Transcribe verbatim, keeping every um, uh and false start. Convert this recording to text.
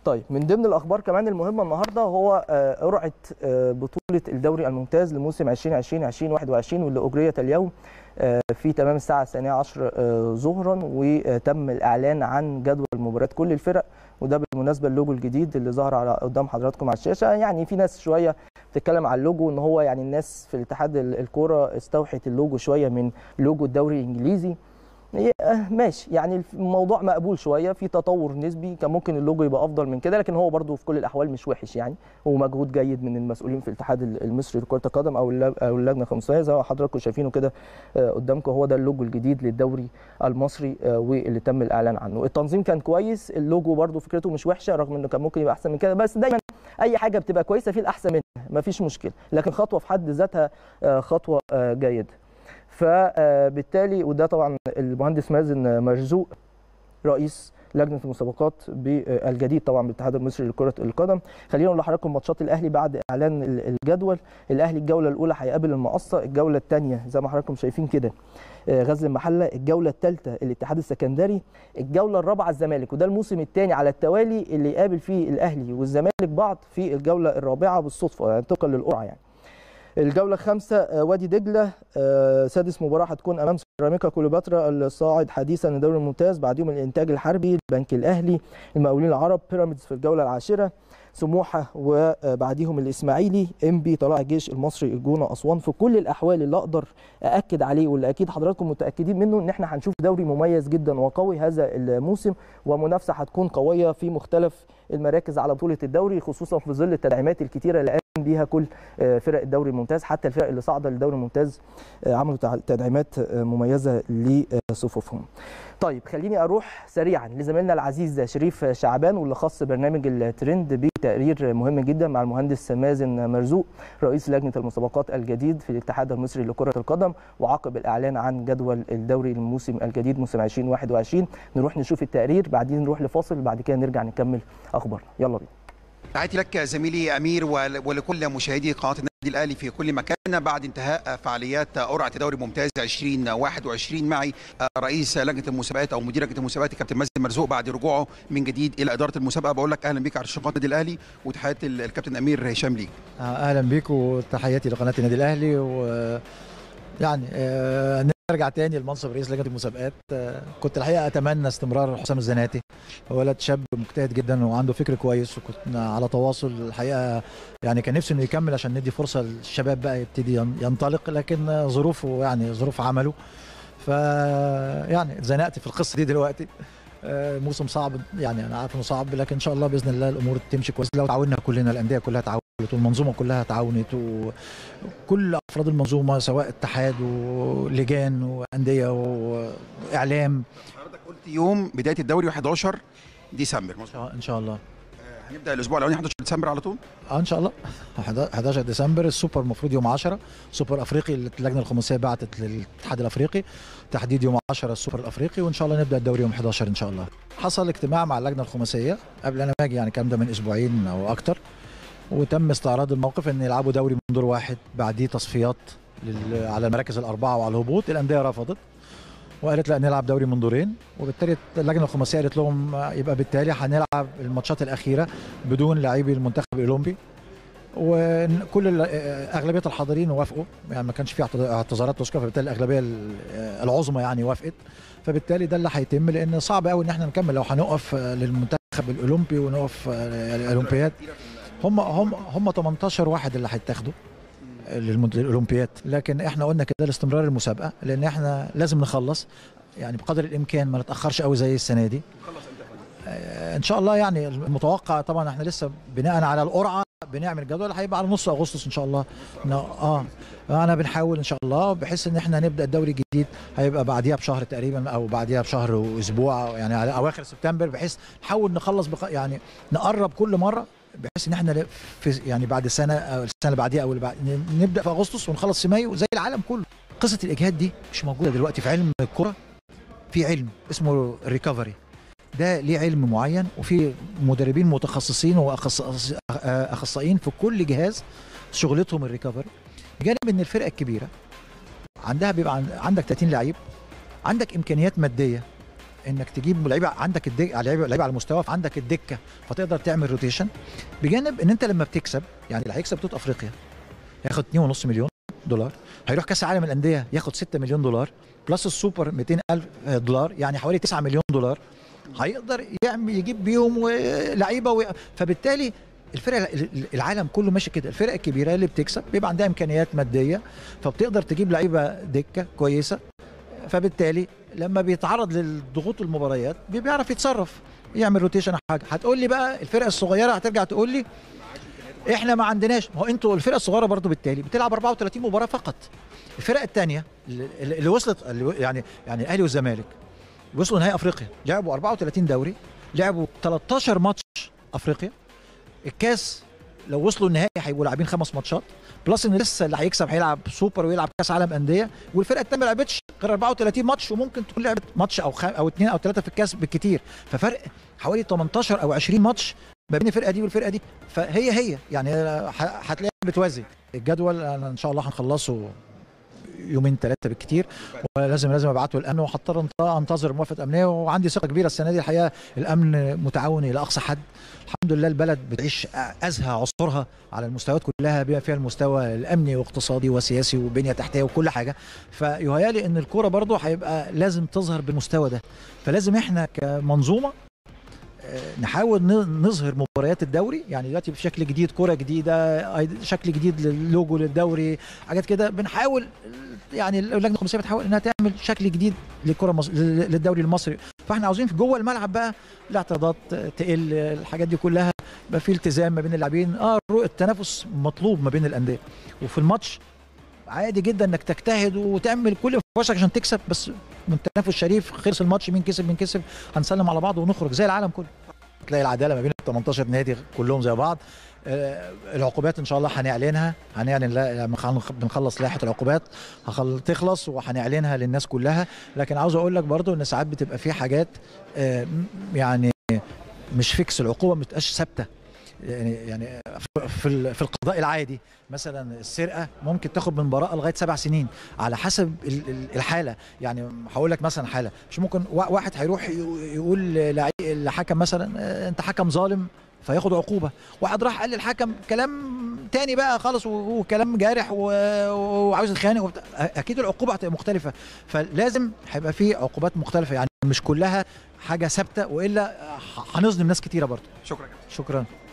طيب من ضمن الاخبار كمان المهمه النهارده هو قرعه بطوله الدوري الممتاز لموسم ألفين وعشرين ألفين وواحد وعشرين واللي اجريت اليوم في تمام الساعه الثانية عشر ظهرا، وتم الاعلان عن جدول مباريات كل الفرق. وده بالمناسبه اللوجو الجديد اللي ظهر على قدام حضراتكم على الشاشه. يعني في ناس شويه بتتكلم على اللوجو ان هو يعني الناس في الاتحاد الكوره استوحت اللوجو شويه من لوجو الدوري الانجليزي. ماشي، يعني الموضوع مقبول شويه، في تطور نسبي، كان ممكن اللوجو يبقى افضل من كده، لكن هو برده في كل الاحوال مش وحش يعني. هو مجهود جيد من المسؤولين في الاتحاد المصري لكره القدم او او اللجنه الخماسيه زي ما حضراتكم شايفينه كده قدامكم. هو ده اللوجو الجديد للدوري المصري واللي تم الاعلان عنه. التنظيم كان كويس، اللوجو برده فكرته مش وحشه رغم انه كان ممكن يبقى احسن من كده، بس دايما اي حاجه بتبقى كويسه في الاحسن منها، مفيش مشكله، لكن خطوه في حد ذاتها خطوه جيده. فبالتالي وده طبعا المهندس مازن مرزوق رئيس لجنه المسابقات بالجديد طبعا بالاتحاد المصري لكره القدم. خلينا نقول لحضراتكم ماتشات الاهلي بعد اعلان الجدول. الاهلي الجوله الاولى هيقابل المقصه، الجوله الثانيه زي ما حضراتكم شايفين كده غزل المحله، الجوله الثالثه الاتحاد السكندري، الجوله الرابعه الزمالك. وده الموسم الثاني على التوالي اللي يقابل فيه الاهلي والزمالك بعض في الجوله الرابعه بالصدفه يعني طبقا للقرعه يعني. الجولة الخامسة وادي دجلة، سادس مباراة هتكون أمام سيراميكا كليوباترا الصاعد حديثا للدوري الممتاز، بعديهم الإنتاج الحربي، البنك الأهلي، المقاولين العرب، بيراميدز في الجولة العاشرة، سموحة وبعديهم الإسماعيلي، إنبي، طلائع الجيش، المصري، الجونة، أسوان. في كل الأحوال اللي أقدر أأكد عليه واللي أكيد حضراتكم متأكدين منه إن إحنا هنشوف دوري مميز جدا وقوي هذا الموسم، ومنافسة هتكون قوية في مختلف المراكز على بطولة الدوري، خصوصا في ظل التدعيمات الكتيرة اللي بيها كل فرق الدوري الممتاز. حتى الفرق اللي صاعده للدوري الممتاز عملوا تدعيمات مميزه لصفوفهم. طيب خليني اروح سريعا لزميلنا العزيز شريف شعبان واللي خص برنامج الترند بتقرير مهم جدا مع المهندس مازن مرزوق رئيس لجنه المسابقات الجديد في الاتحاد المصري لكره القدم، وعقب الاعلان عن جدول الدوري الموسم الجديد موسم ألفين وواحد وعشرين. نروح نشوف التقرير، بعدين نروح لفاصل، بعد كده نرجع نكمل اخبارنا. يلا بينا. تحياتي لك زميلي امير ولكل مشاهدي قناه النادي الاهلي في كل مكان. بعد انتهاء فعاليات قرعه دوري ممتاز ألفين وواحد وعشرين معي رئيس لجنه المسابقات او مدير لجنه المسابقات كابتن مازن مرزوق بعد رجوعه من جديد الى اداره المسابقه. بقول لك اهلا بيك على شاشات النادي الاهلي، وتحياتي الكابتن امير هشام ليك. اهلا بيك وتحياتي لقناه النادي الاهلي. ويعني آه نرجع تاني لمنصب رئيس لجنه المسابقات. كنت الحقيقه اتمنى استمرار حسام الزناتي، هو ولد شاب مجتهد جدا وعنده فكر كويس، وكنا على تواصل الحقيقه. يعني كان نفسي انه يكمل عشان ندي فرصه للشباب بقى يبتدي ينطلق، لكن ظروفه يعني ظروف عمله، ف يعني اتزنقت في القصه دي دلوقتي. موسم صعب يعني انا عارف انه صعب، لكن ان شاء الله باذن الله الامور تمشي كويس لو تعاوننا كلنا، الانديه كلها تعاونت والمنظومه كلها تعاونت، وكل افراد المنظومه سواء اتحاد ولجان وانديه واعلام. حضرتك قلت يوم بدايه الدوري حداشر ديسمبر ان شاء الله. هنبدا الاسبوع الاولاني حداشر ديسمبر على طول؟ اه ان شاء الله حداشر ديسمبر. السوبر المفروض يوم عشرة، سوبر افريقي اللجنه الخماسيه بعتت للاتحاد الافريقي تحديد يوم عشرة السوبر الافريقي، وان شاء الله نبدا الدوري يوم حداشر ان شاء الله. حصل اجتماع مع اللجنه الخماسيه قبل انا ما اجي، يعني الكلام ده من اسبوعين او اكتر، وتم استعراض الموقف ان يلعبوا دوري من دور واحد بعديه تصفيات على المراكز الاربعه وعلى الهبوط. الانديه رفضت وقالت لا نلعب دوري من دورين، وبالتالي اللجنه الخماسيه قالت لهم يبقى بالتالي هنلعب الماتشات الاخيره بدون لاعبي المنتخب الاولمبي، وكل اغلبيه الحاضرين وافقوا، يعني ما كانش في اعتذارات تذكر، فبالتالي الاغلبيه العظمى يعني وافقت. فبالتالي ده اللي هيتم، لان صعب قوي ان احنا نكمل لو هنقف للمنتخب الاولمبي ونقف الاولمبياد. هم هم هم تمنتاشر واحد اللي هيتاخدوا للاولمبياد، لكن احنا قلنا كده لاستمرار المسابقه، لان احنا لازم نخلص يعني بقدر الامكان، ما نتاخرش قوي زي السنه دي. آه ان شاء الله. يعني المتوقع طبعا احنا لسه بناء على القرعه بنعمل الجدول، هيبقى على نص اغسطس ان شاء الله. اه انا بنحاول ان شاء الله بحيث ان احنا نبدا الدوري الجديد هيبقى بعديها بشهر تقريبا او بعديها بشهر واسبوع، يعني على اواخر سبتمبر، بحيث نحاول نخلص بق... يعني نقرب كل مره، بحيث ان احنا في يعني بعد سنه او السنه اللي بعديها او اللي بعد نبدا في اغسطس ونخلص في مايو زي العالم كله. قصه الاجهاد دي مش موجوده دلوقتي في علم الكره. في علم اسمه الريكفري، ده ليه علم معين، وفي مدربين متخصصين واخصائيين في كل جهاز شغلتهم الريكفري. بجانب ان الفرقه الكبيره عندها بيبقى عندك تلاتين لعيب، عندك امكانيات ماديه انك تجيب لعيبه عندك الدكه، لعيبه لعيبه على المستوى، عندك الدكه فتقدر تعمل روتيشن، بجانب ان انت لما بتكسب يعني اللي هيكسب بطوله افريقيا ياخد اتنين ونص مليون دولار، هيروح كاس العالم الانديه ياخد ستة مليون دولار، بلس السوبر مئتين ألف دولار، يعني حوالي تسعة مليون دولار هيقدر يعمل يجيب بيهم لعيبه و... فبالتالي الفرق العالم كله ماشي كده، الفرق الكبيره اللي بتكسب بيبقى عندها امكانيات ماديه فبتقدر تجيب لعيبه دكه كويسه، فبالتالي لما بيتعرض للضغوط المباريات بيعرف يتصرف يعمل روتيشن او حاجه. هتقول لي بقى الفرق الصغيره هترجع تقول لي احنا ما عندناش، ما هو انتوا الفرق الصغيره برضو بالتالي بتلعب أربعة وثلاثين مباراه فقط. الفرق الثانيه اللي, اللي وصلت اللي يعني يعني الاهلي والزمالك وصلوا نهائي افريقيا، لعبوا أربعة وثلاثين دوري، لعبوا تلتاشر ماتش افريقيا. الكاس لو وصلوا النهائي هيبقوا لاعبين خمس ماتشات، بلس ان لسه اللي هيكسب هيلعب سوبر ويلعب كاس عالم انديه، والفرقه الثانيه ما لعبتش غير أربعة وثلاثين ماتش، وممكن تكون لعبت ماتش او خم... او اثنين او ثلاثه في الكاس بالكثير، ففرق حوالي تمنتاشر او عشرين ماتش ما بين الفرقه دي والفرقه دي، فهي هي يعني هتلاقيها بتوازي. الجدول انا ان شاء الله هنخلصه يومين ثلاثه بالكثير، ولازم لازم ابعته الامن، وهضطر انتظر موافقه امنيه، وعندي ثقه كبيره السنه دي الحقيقه الامن متعاون الى اقصى حد. الحمد لله البلد بتعيش ازهى عصورها على المستويات كلها، بما فيها المستوى الامني واقتصادي وسياسي وبنيه تحتيه وكل حاجه، فيهيالي ان الكوره برضو هيبقى لازم تظهر بالمستوى ده، فلازم احنا كمنظومه نحاول نظهر مباريات الدوري، يعني دلوقتي بشكل جديد، كرة جديدة، شكل جديد للوجو للدوري، حاجات كده بنحاول، يعني اللجنة الخماسية بتحاول انها تعمل شكل جديد للكرة مصر للدوري المصري، فاحنا عاوزين في جوه الملعب بقى الاعتراضات تقل، الحاجات دي كلها بقى في التزام ما بين اللاعبين، اه التنافس مطلوب ما بين الأندية، وفي الماتش عادي جدا انك تجتهد وتعمل كل فرصك عشان تكسب، بس من تنافس شريف، خلص الماتش مين كسب مين كسب هنسلم على بعض ونخرج زي العالم كله. تلاقي العداله ما بين ال تمنتاشر نادي كلهم زي بعض. آه العقوبات ان شاء الله هنعلنها، هنعلن لما بنخلص لائحه العقوبات تخلص وهنعلنها للناس كلها، لكن عاوز اقول لك برضو ان ساعات بتبقى في حاجات آه يعني مش فيكس، العقوبه ما بتبقاش ثابته، يعني يعني في في القضاء العادي مثلا السرقه ممكن تاخد من براءه لغايه سبع سنين على حسب الحاله، يعني هقول لك مثلا حاله مش ممكن واحد هيروح يقول لحكم مثلا انت حكم ظالم فياخد عقوبه، واحد راح قال للحكم كلام تاني بقى خالص وكلام جارح وعاوز يتخانق، اكيد العقوبه هتبقى مختلفه، فلازم هيبقى في عقوبات مختلفه، يعني مش كلها حاجه ثابته والا هنظلم ناس كتيره برضه. شكرا شكرا.